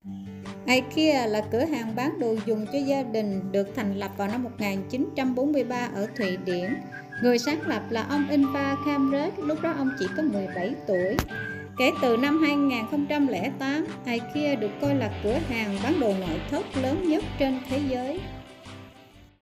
IKEA là cửa hàng bán đồ dùng cho gia đình, được thành lập vào năm 1943 ở Thụy Điển. Người sáng lập là ông Ingvar Kamprad, lúc đó ông chỉ có 17 tuổi. Kể từ năm 2008, IKEA được coi là cửa hàng bán đồ nội thất lớn nhất trên thế giới.